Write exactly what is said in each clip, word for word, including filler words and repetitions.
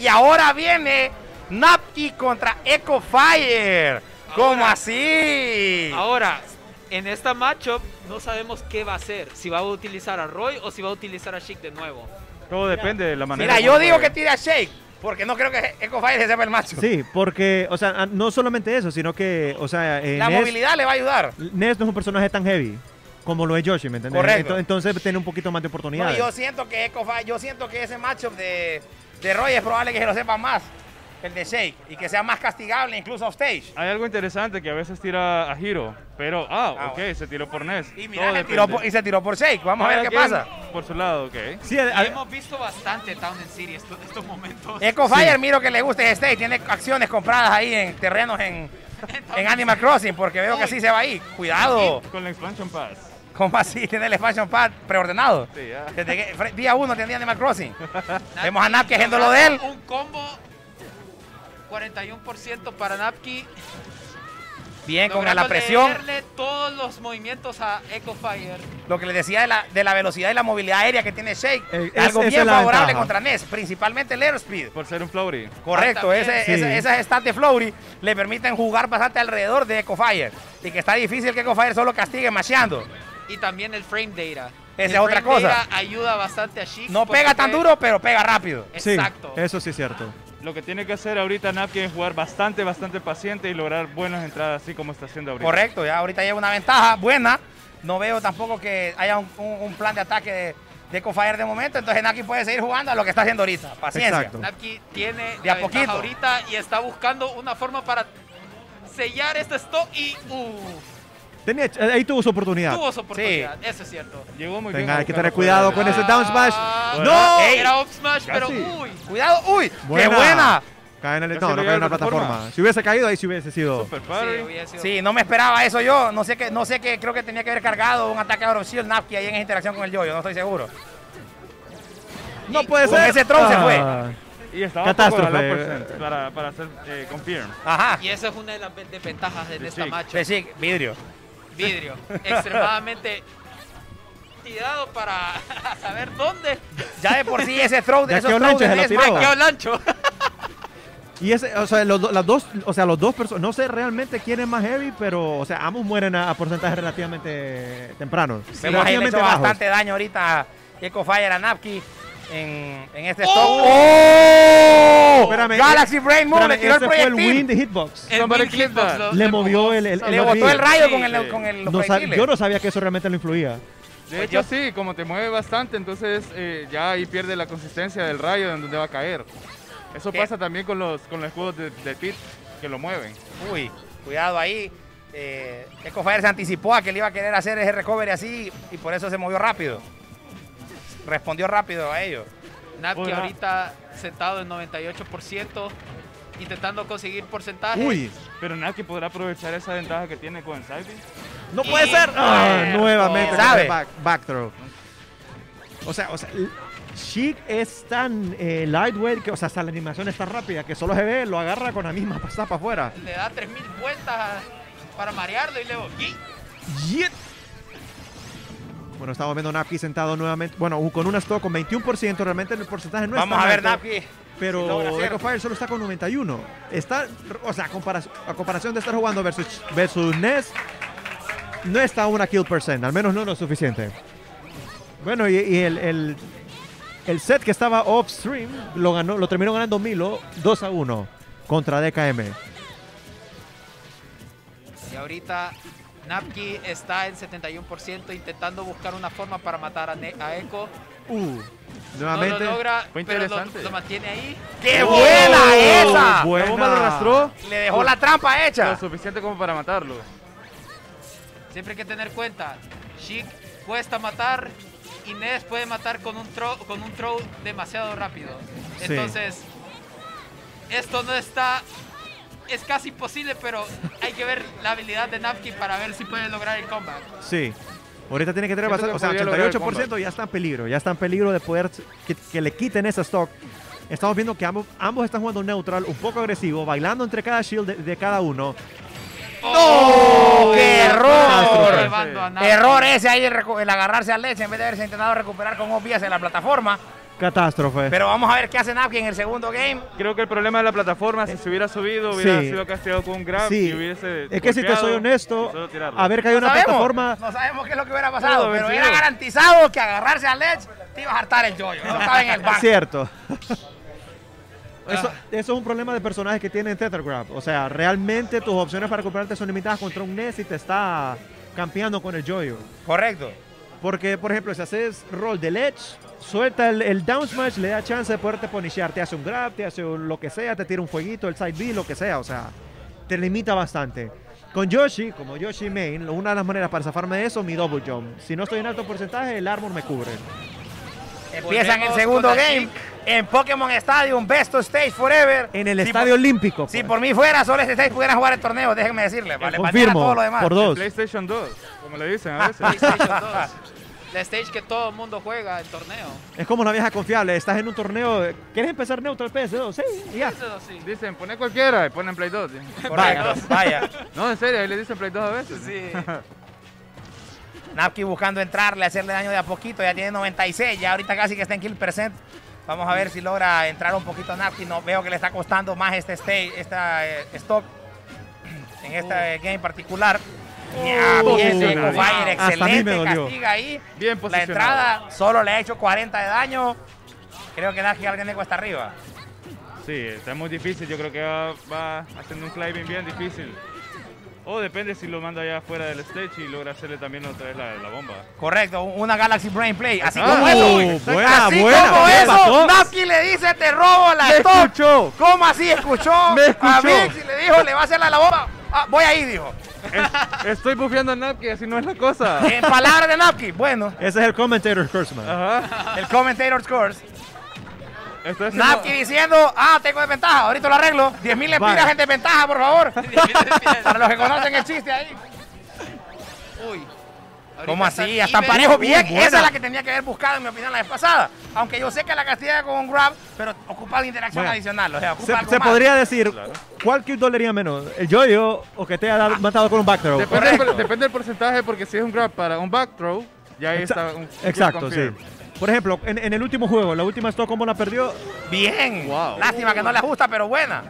Y ahora viene Napki contra Echo Fire. ¿Cómo ahora, así? Ahora, en esta matchup no sabemos qué va a hacer. Si va a utilizar a Roy o si va a utilizar a Sheik de nuevo. Todo mira, depende de la manera. Mira, yo digo que tire a Sheik, porque no creo que Echo Fire se sepa el macho. Sí, porque, o sea, no solamente eso, sino que, o sea... Eh, la Ness, movilidad le va a ayudar. Ness no es un personaje tan heavy como lo es Yoshi, ¿me entiendes? Correcto. Entonces tiene un poquito más de oportunidades. No, yo siento que Echo Fire, yo siento que ese matchup de, de Roy es probable que se lo sepa más el de Sheik y que sea más castigable incluso off stage. Hay algo interesante que a veces tira a Hiro, pero ah, ah ok, bueno. se tiró por Ness. Y mira, se tiró por, y se tiró por Sheik. Vamos a ver qué pasa. Por su lado, ok. Sí, a, hemos visto bastante Town and City estos, estos momentos. Echo Fire, sí. Miro que le gusta ese stage, tiene acciones compradas ahí en terrenos en, en Animal Crossing, porque veo Uy. que así se va ahí. Cuidado. Con la Expansion Pass. ¿Cómo así? Tiene el Expansion Pass preordenado. Sí, ya. Desde que, día uno tenía Animal Crossing. Vemos a Napki haciendo lo de él. Un combo cuarenta y uno por ciento para Napki. Bien, con la presión. Todos los movimientos a Echo Fire. Lo que les decía de la, de la velocidad y la movilidad aérea que tiene Sheik. Eh, es, algo es, bien es favorable ventaja. contra Ness, principalmente el airspeed. Por ser un floaty. Correcto, ah, ese, sí. ese, esas stats de floaty le permiten jugar bastante alrededor de Echo Fire. Y que está difícil que Echo Fire solo castigue masheando. Y también el frame data. Esa es otra cosa. Ayuda bastante a Sheik. No pega tan duro, pero pega rápido. Exacto. Sí, eso sí es cierto. Lo que tiene que hacer ahorita Napki es jugar bastante, bastante paciente y lograr buenas entradas, así como está haciendo ahorita. Correcto, ya ahorita lleva una ventaja buena. No veo tampoco que haya un, un, un plan de ataque de, de Echo Fire de momento. Entonces Napki puede seguir jugando a lo que está haciendo ahorita. Paciencia. Exacto. Napki tiene de a poquito ahorita y está buscando una forma para sellar este stop y... Uh, Tenía, ahí tuvo su oportunidad. Tuvo su oportunidad, sí. eso es cierto. Llegó muy Venga, bien. hay que tener cuidado con ese down smash. Ah, ¡No! Era up smash, pero Casi. uy. Cuidado, uy, Buena. qué buena. Cae en el, Casi no, no cae en la plataforma. plataforma. Si hubiese caído, ahí sí hubiese sido. Super parry. Sí, Sí, no me esperaba eso yo. No sé qué, no sé qué, creo que tenía que haber cargado un ataque a Shield Napki ahí en esa interacción con el Yoyo, no estoy seguro. No puede con ser. ese throw se fue. Y estaba Catástrofe. poco de la percent para, para hacer eh, confirm. Ajá. Y esa es una de las desventajas de, de esta Sheik. match. De Sheik, vidrio. Vidrio. Extremadamente tirado para saber dónde. Ya de por sí ese throw de Ya esos quedó throws Lancho, de se lo Ness, tiró. Mike, Quedó Lancho. Y ese, o sea, los, las dos, o sea, los dos personas, no sé realmente quién es más heavy, pero, o sea, ambos mueren a, a porcentajes relativamente tempranos. Vemos ahí le relativamente hecho bajos. bastante daño ahorita a Echo Fire a Napki en, en este ¡Oh! stop. ¡Oh! Espérame, Galaxy Brain Move, le Espérame, tiró el ese fue el proyectil. win de hitbox. El Somebody Big clip Hitbox that. lo- Le movió el, el, el Le botó botón. el rayo Sí, con el, sí. con el los No sab- proyectiles. yo no sabía que eso realmente lo influía. De Pues hecho, yo- sí, como te mueve bastante, entonces eh, ya ahí pierde la consistencia del rayo en donde va a caer. Eso ¿Qué? pasa también con los, con los escudos de, de Pit que lo mueven. Uy, cuidado ahí. Eh, Echo Fire se anticipó a que le iba a querer hacer ese recovery así y por eso se movió rápido. Respondió rápido a ello. Napki Hola. ahorita sentado en noventa y ocho por ciento, intentando conseguir porcentaje. Uy, Pero Napki podrá aprovechar esa ventaja que tiene con el side B. no puede ser. Ah, Cierto. nuevamente, ¿Sabe? back, back throw. O sea, o sea, l- Sheik es tan eh, lightweight que, o sea, hasta la animación es tan rápida que solo se ve, lo agarra con la misma pasada para afuera. Le da tres mil vueltas a- para marearlo y luego... ¡yi! Yet. Bueno, estamos viendo a Napki sentado nuevamente. Bueno, con una stock con veintiuno por ciento. Realmente el porcentaje no Vamos es a tan ver alto, Napki. si Pero logra hacer. Echo Fire solo está con noventa y uno. Está, o sea, a comparación, a comparación de estar jugando versus, versus Ness, no está a una kill percent. Al menos no lo suficiente. Bueno, y, y el, el, el set que estaba off stream lo, ganó, lo terminó ganando Milo dos a uno contra D K M. Y ahorita Napki está en setenta y uno por ciento intentando buscar una forma para matar a, Ne- a Echo. Uh, No nuevamente. lo logra, Fue pero lo, interesante. lo mantiene ahí. ¡Qué Oh, buena esa! buena. La bomba lo arrastró Le dejó la trampa lo hecha. suficiente como para matarlo. Siempre hay que tener cuenta, Sheik cuesta matar y Ness puede matar con un throw, con un throw demasiado rápido. Sí. Entonces, esto no está... Es casi imposible, pero hay que ver la habilidad de Napki para ver si puede lograr el comeback. Sí. Ahorita tiene que tener Siento bastante, que o sea, podría ochenta y lograr el ocho por ciento ya está en peligro, ya está en peligro de poder que, que le quiten esa stock. Estamos viendo que ambos, ambos están jugando neutral, un poco agresivo, bailando entre cada shield de, de cada uno. ¡Oh! ¡Qué error! Llevando a Napki. Error ese ahí el, recu- el agarrarse al leche en vez de haberse intentado recuperar con O B S en la plataforma. Catástrofe. Pero vamos a ver qué hace Napki en el segundo game. Creo que el problema de la plataforma, si se hubiera subido, hubiera Sí. sido castigado con un grab Sí. y hubiese Es que si te soy golpeado honesto, y solo tirarlo. haber caído No una sabemos, plataforma. no sabemos qué es lo que hubiera pasado, Todo pero vencido. era garantizado que agarrarse al Ledge te iba a hartar el yoyo. No estaba en el banco. Cierto. Eso, eso es un problema de personajes que tienen Tether Grab. O sea, realmente tus opciones para comprarte son limitadas contra un Ness y te está campeando con el Joyo. Correcto. Porque, por ejemplo, si haces roll de Ledge, suelta el, el down smash, le da chance de poderte punishear. Te hace un grab, te hace un lo que sea, te tira un fueguito, el side B, lo que sea. O sea, te limita bastante. Con Yoshi, como Yoshi main, una de las maneras para zafarme de eso, mi double jump. Si no estoy en alto porcentaje, el armor me cubre. Empiezan el Volvemos segundo con la game en Pokémon Stadium, Best of Stage Forever. En el Si Estadio por- Olímpico. Si pues. por mí fuera, solo este stage pudieran jugar el torneo, déjenme decirle. Vale, Confirmo, todo lo demás. por dos. PlayStation dos, como le dicen a veces. PlayStation dos. La stage que todo el mundo juega en torneo. Es como la vieja confiable. Estás en un torneo. ¿Quieres empezar neutral P S dos? Sí, y ya. Eso sí. Dicen, pone cualquiera y ponen Play dos. Correcto, vaya. No, en serio, ahí le dicen Play dos a veces. Sí. Napki buscando entrarle, hacerle daño de a poquito, ya tiene noventa y seis, ya ahorita casi que está en kill percent. Vamos a ver si logra entrar un poquito a Napki. No veo que le está costando más este stage, esta eh, stock en este game particular. Ya, Oh, bien de posicionado. Fire, Hasta a mí me excelente, dolió. castiga ahí. Bien La posicionado. entrada solo le ha hecho cuarenta de daño. Creo que Napki alguien de cuesta arriba. Sí, está muy difícil. Yo creo que va, va haciendo un climbing bien difícil. O depende si lo manda allá fuera del stage y logra hacerle también otra vez la, la bomba. Correcto, una Galaxy Brain Play. Así Ah, como oh, eso. buena, así buena. como ¿Qué eso, pasó? Napki le dice te robo la ¡Me stock. escuchó! ¿Cómo así escuchó? Me escuchó. A Vix y le dijo, le va a hacer la, la bomba. Ah, voy ahí, dijo. Es- estoy bufeando a Napki, así no es la cosa. En palabras de Napki, bueno, Ese es el commentator's curse, man. Ajá. el commentator's course. Estoy haciendo- Napki diciendo, ah, tengo desventaja, ahorita lo arreglo. diez mil lempiras Vale. en desventaja, por favor. Para los que conocen el chiste ahí. Uy. ¿Cómo Ahorita así? están Hasta even. parejo bien. buena. Esa es la que tenía que haber buscado, en mi opinión, la vez pasada. Aunque yo sé que la castiga con un grab, pero ocupa de interacción Bueno, adicional. O sea, ocupa Se, algo se más. podría decir, Claro. ¿cuál kill dolería menos? ¿El Joyo o que te haya dado- matado con un back throw? Depende, del, Correcto. depende del porcentaje, porque si es un grab para un back throw, ya ahí Exa- está un Exacto, sí. confirm. Por ejemplo, en, en el último juego, la última stock como la perdió. Bien. Wow. Lástima que no le ajusta, pero buena.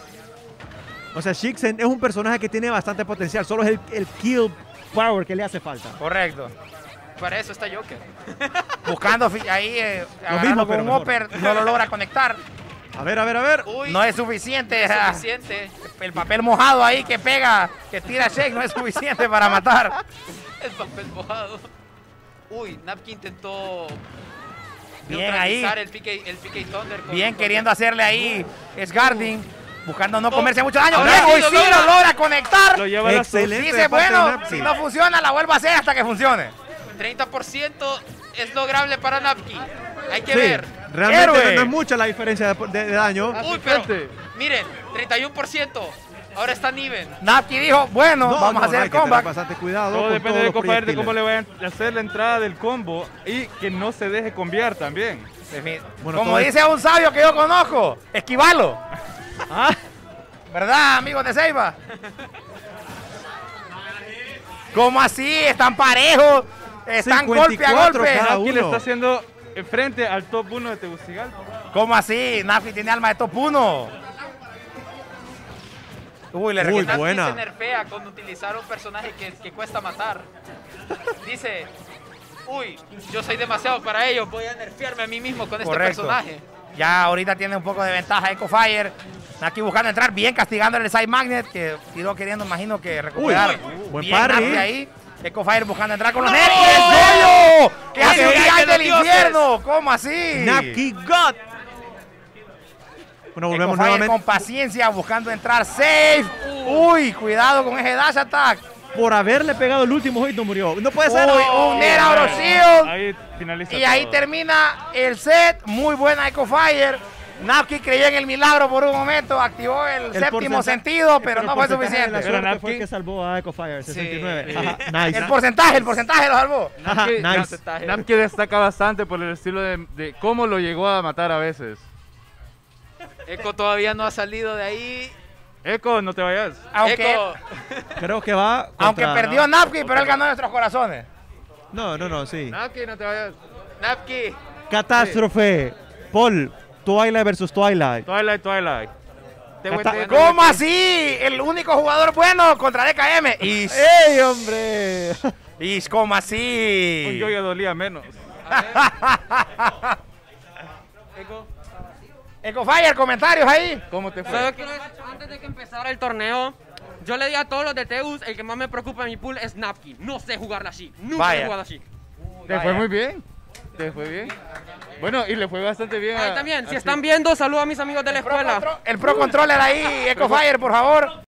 O sea, Shixen es un personaje que tiene bastante potencial. Solo es el, el kill power que le hace falta. Correcto. Para eso está Joker. Buscando fi- ahí, eh, agarrando mismo, con pero un mejor. upper, no lo logra conectar. A ver, a ver, a ver. Uy. No es suficiente. es ah, suficiente. El papel mojado ahí que pega, que tira Shake, no es suficiente para matar. El papel mojado. Uy, Napki intentó Bien ahí. neutralizar el P K, el P K Thunder. con- Bien con- queriendo hacerle ahí Sgarding, buscando no comerse mucho daño. Ahora Bien, sí hoy lo sí logra. lo logra conectar. Lo lleva a la Excelente. Dice, de parte de bueno, Napki. si no funciona, la vuelvo a hacer hasta que funcione. treinta por ciento es lograble para Napki. Hay que Sí, ver. realmente Héroe. no es mucha la diferencia de, de- de daño. Uy, pero Asistente. miren, treinta y uno por ciento. Ahora está even. Napki dijo, bueno, No, vamos no, a hacer no, hay el que tener comeback. bastante cuidado. Todo con depende todos de los Cofair de proyectiles. cómo le vayan a hacer la entrada del combo y que no se deje combiar también. Bueno, Como todo dice un sabio que yo conozco, esquivalo. Ah, ¿Verdad, amigos de Seiba? ¿Cómo así? Están parejos. Están golpe a cincuenta y cuatro golpe. cada Napki le uno. está haciendo frente al top uno de Tegucigalpa. ¿Cómo así? Napki tiene alma de top uno. Uy, le Uy, requeta- Napki buena. se nerfea con utilizar un personaje que, que cuesta matar. Dice, uy, yo soy demasiado para ellos, voy a nerfearme a mí mismo con este Correcto. personaje. Ya ahorita tiene un poco de ventaja Echo Fire. Napki buscando entrar bien, castigando el Side Magnet, que tiró queriendo, imagino que recuperar. Uy, buen bien parry. Napki ahí. Echo Fire buscando entrar con los ¡No! nervios. ¡El Yoyo! ¡Que hace ¡El un viaje viaje de los del dioses! infierno! ¿Cómo así? Napki God. Bueno, Echo volvemos Fire nuevamente. con paciencia buscando entrar safe. Uy, cuidado con ese dash attack. Por haberle pegado el último hit no murió. No puede ser. Uy, un Nair out of shield. Ahí finaliza Y ahí todo. termina el set. Muy buena Echo Fire. Napki creyó en el milagro por un momento, activó el, El séptimo porcentaje- sentido, pero el no fue porcentaje de suficiente. La Pero suerte Napki- fue el que salvó a Echo Fire, sesenta y nueve. Sí. Ajá, nice. El porcentaje, el porcentaje lo salvó. Ajá, Napki- nice. porcentaje. Napki destaca bastante por el estilo de, de cómo lo llegó a matar a veces. Echo todavía no ha salido de ahí. Echo, no te vayas. Aunque, Echo, Creo que va. aunque contra- perdió Napki, pero él ganó nuestros corazones. No, no, no, sí. Napki, no te vayas. Napki, Catástrofe. Paul, Twilight versus Twilight. Twilight, Twilight. T W T, Hasta- ¿Cómo así? El único jugador bueno contra D K M. Y, ¡Ey, hombre! y ¿cómo Un así? yo ya dolía menos. Eco. Eco Fire, comentarios ahí. ¿Cómo te fue? Solo quiero decir, antes de que empezara el torneo, yo le di a todos los de Teus, el que más me preocupa en mi pool es Napkin. No sé jugarla así, nunca Vaya. he jugado así. Te fue muy bien. Te fue bien. Bueno, y le fue bastante bien. Ahí a- también, si a están Sid. viendo, saludo a mis amigos de la El pro, escuela. control, el pro controller ahí, Eco Fire, por favor.